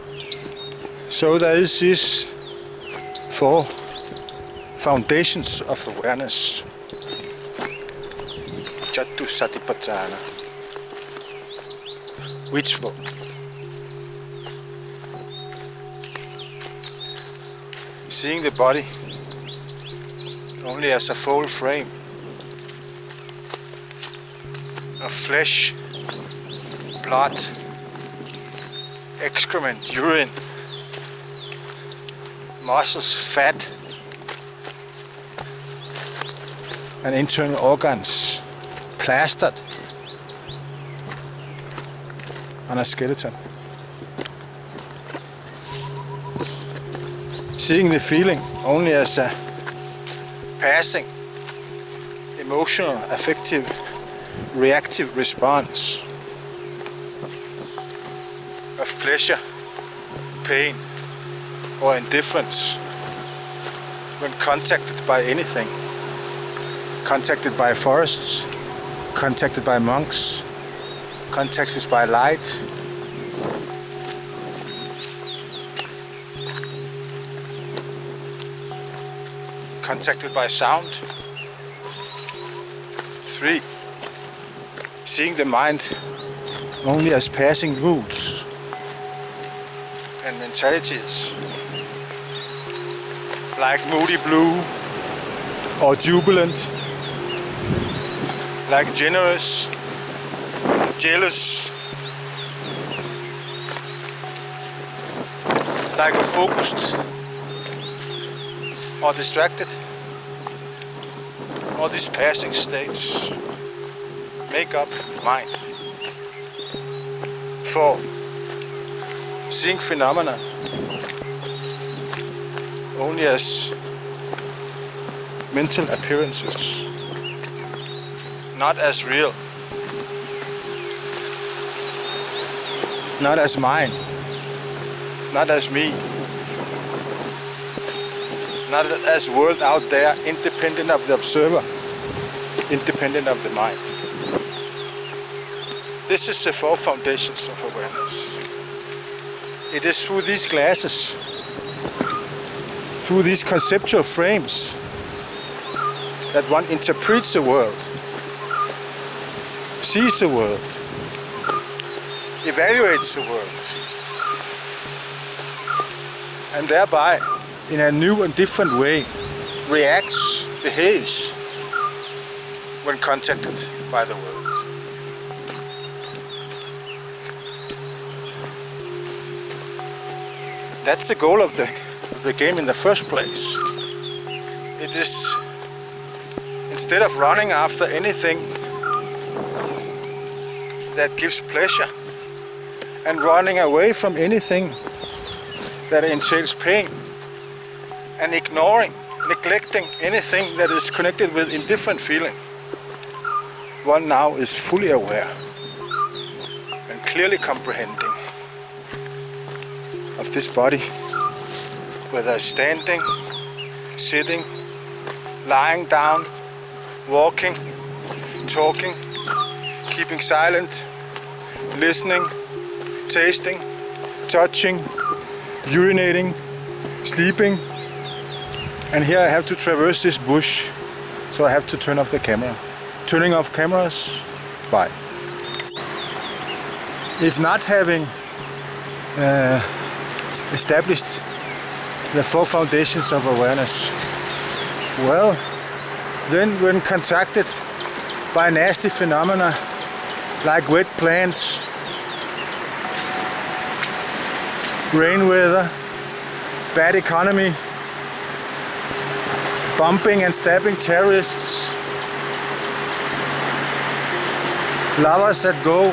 So there is these 4 foundations of awareness. Chatu Satipatthana. Which one? Seeing the body only as a full frame of flesh, blood, excrement, urine, muscles, fat, and internal organs plastered on a skeleton. Seeing the feeling only as a passing, emotional, affective, reactive response of pleasure, pain, or indifference when contacted by anything. Contacted by forests, contacted by monks, contacted by light, contacted by sound. 3. Seeing the mind only as passing moods and mentalities, like moody blue or jubilant, like generous, jealous, like focused or distracted. All these passing states make up mind. 4. Seeing phenomena only as mental appearances, not as real, not as mine, not as me, not as world out there, independent of the observer, independent of the mind. This is the 4 foundations of awareness. It is through these glasses, through these conceptual frames, that one interprets the world, sees the world, evaluates the world, and thereby, in a new and different way, reacts, behaves when contacted by the world. That's the goal of the game in the first place. It is, instead of running after anything that gives pleasure and running away from anything that entails pain, and ignoring, neglecting anything that is connected with indifferent feeling, one now is fully aware and clearly comprehending of this body, whether standing, sitting, lying down, walking, talking, keeping silent, listening, tasting, touching, urinating, sleeping. And here I have to traverse this bush, so I have to turn off the camera. Turning off cameras, bye. If not having established the 4 foundations of awareness, well, then when contacted by nasty phenomena like wet plants, rain weather, bad economy, bumping and stabbing terrorists, lovers that go,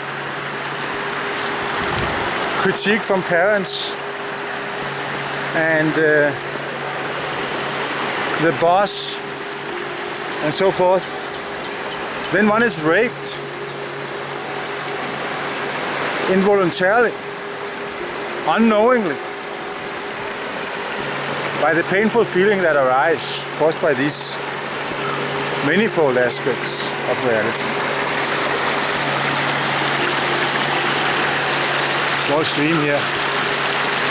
critique from parents, and the boss, and so forth, then one is raped involuntarily, unknowingly, by the painful feeling that arises caused by these manifold aspects of reality. Small stream here.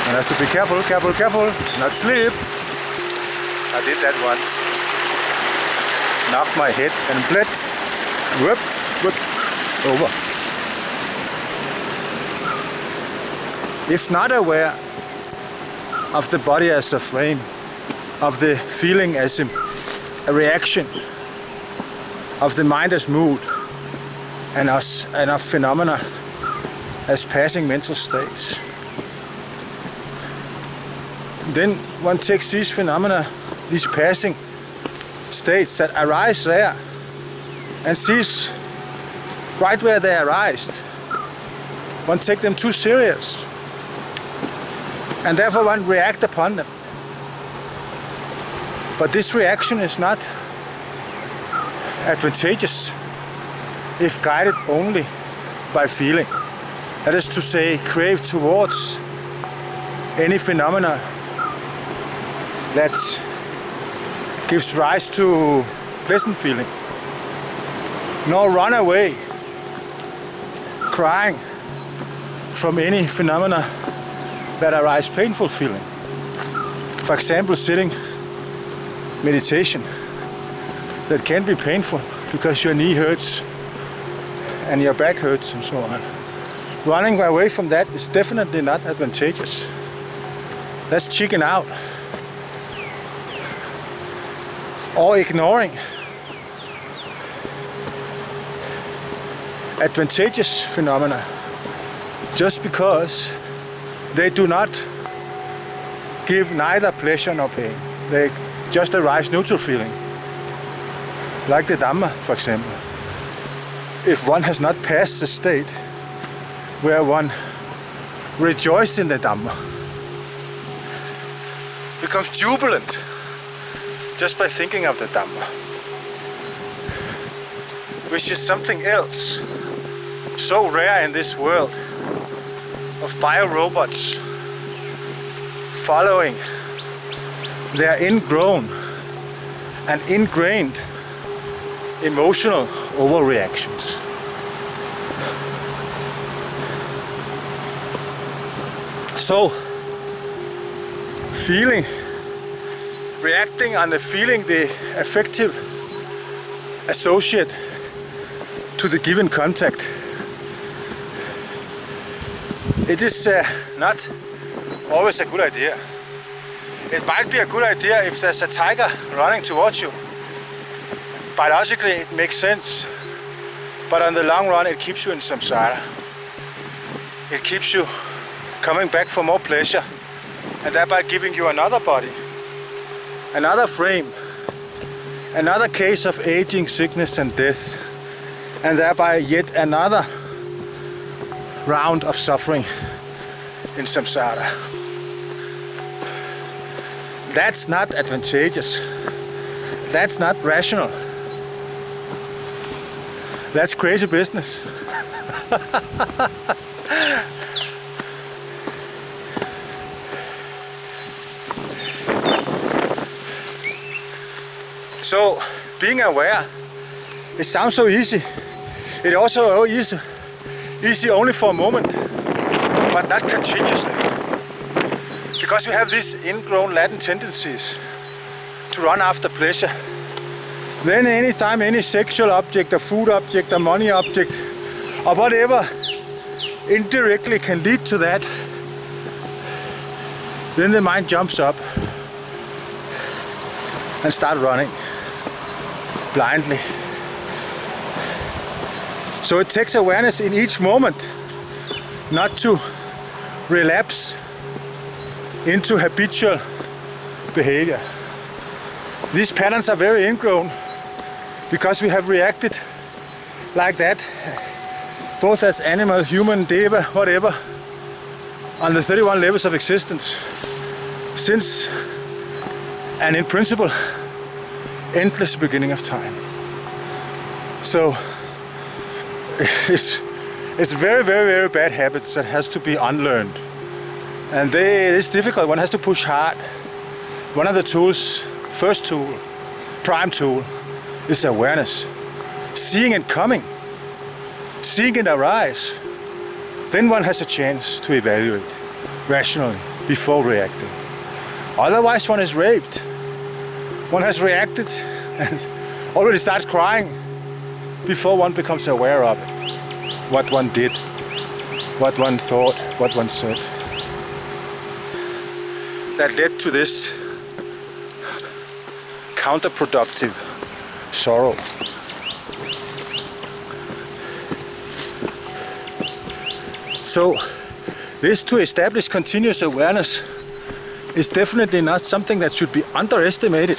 One has to be careful, careful, careful, not slip. I did that once. Knocked my head and bled. Whoop, whoop, over. If not aware of the body as a frame, of the feeling as a reaction, of the mind as mood, and of phenomena as passing mental states, then one takes these phenomena, these passing states that arise there, and sees right where they arise. One takes them too serious, and therefore one reacts upon them. But this reaction is not advantageous if guided only by feeling. That is to say, crave towards any phenomena that gives rise to pleasant feeling, nor run away crying from any phenomena that arise painful feeling. For example, sitting meditation that can be painful because your knee hurts and your back hurts and so on. Running away from that is definitely not advantageous. That's chicken out. Or ignoring advantageous phenomena just because they do not give neither pleasure nor pain. They just arise neutral feeling. Like the Dhamma, for example. If one has not passed the state where one rejoices in the Dhamma, becomes jubilant just by thinking of the Dhamma, which is something else so rare in this world of biorobots following their ingrown and ingrained emotional overreactions. So, feeling, reacting on the feeling, the affective associate to the given contact. It is not always a good idea. It might be a good idea if there's a tiger running towards you. Biologically it makes sense, but on the long run it keeps you in samsara. It keeps you coming back for more pleasure, and thereby giving you another body, another frame, another case of aging, sickness and death, and thereby yet another round of suffering in samsara. That's not advantageous. That's not rational. That's crazy business. So, being aware, it sounds so easy. It also is easy only for a moment, but not continuously. Because we have these ingrown latent tendencies to run after pleasure. Then anytime any sexual object, a food object, a money object, or whatever indirectly can lead to that, then the mind jumps up and starts running blindly. So it takes awareness in each moment not to relapse into habitual behavior. These patterns are very ingrown because we have reacted like that, both as animal, human, deva, whatever, on the 31 levels of existence since, and in principle, endless beginning of time. So it's very, very, very bad habits that has to be unlearned, and it's difficult. One has to push hard. One of the tools, first tool, prime tool, is awareness. Seeing it coming, seeing it arise. Then one has a chance to evaluate rationally. before reacting. Otherwise one is raped. One has reacted and already starts crying before one becomes aware of it. What one did, what one thought, what one said. That led to this counterproductive sorrow. So this to establish continuous awareness is definitely not something that should be underestimated,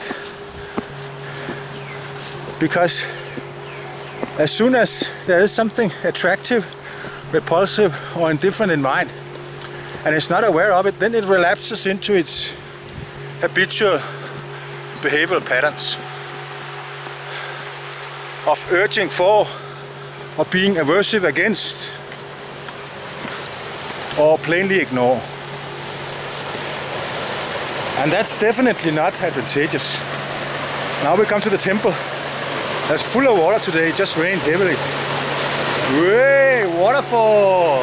because as soon as there is something attractive, repulsive or indifferent in mind and it's not aware of it, then it relapses into its habitual behavioral patterns of urging for or being aversive against or plainly ignore. And that's definitely not advantageous. Now we come to the temple. That's full of water today, it just rained heavily. Way, waterfall!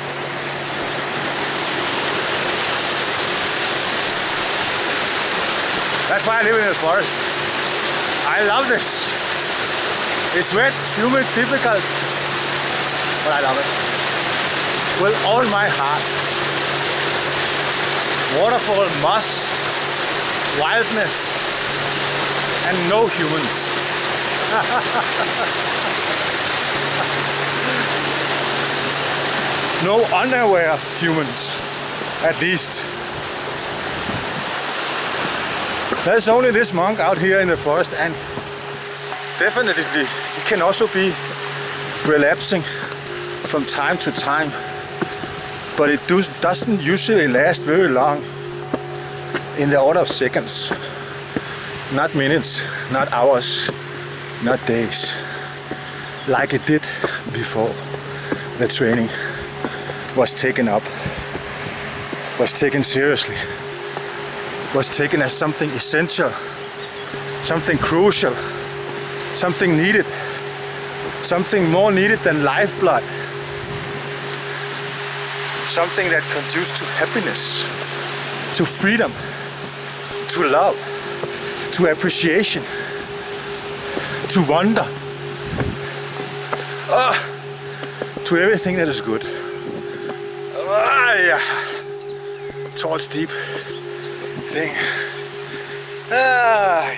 That's why I live in the forest. I love this. It's wet, humid, difficult, but I love it. With all my heart. Waterfall, moss, wildness, and no humans. No unaware humans, at least. There's only this monk out here in the forest, and definitely he can also be relapsing from time to time, but it doesn't usually last very long, in the order of seconds, not minutes, not hours, not days, like it did before the training was taken up, was taken seriously, was taken as something essential, something crucial, something needed, something more needed than lifeblood, something that conduces to happiness, to freedom, to love, to appreciation, to wonder, to everything that is good. Yeah. Tall, steep thing. Yeah.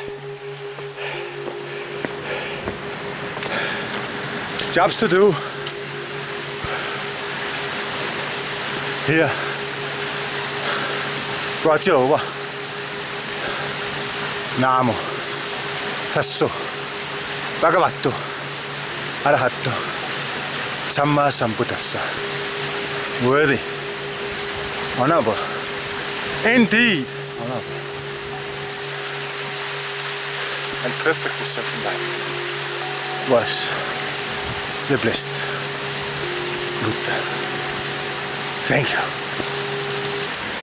Jobs to do here. Roger over. Namo Tasso Bhagavato Arahato Samma Sambuddhassa. Worthy, honorable, indeed honorable, and perfectly self-enlightened was the blessed Buddha. Thank you.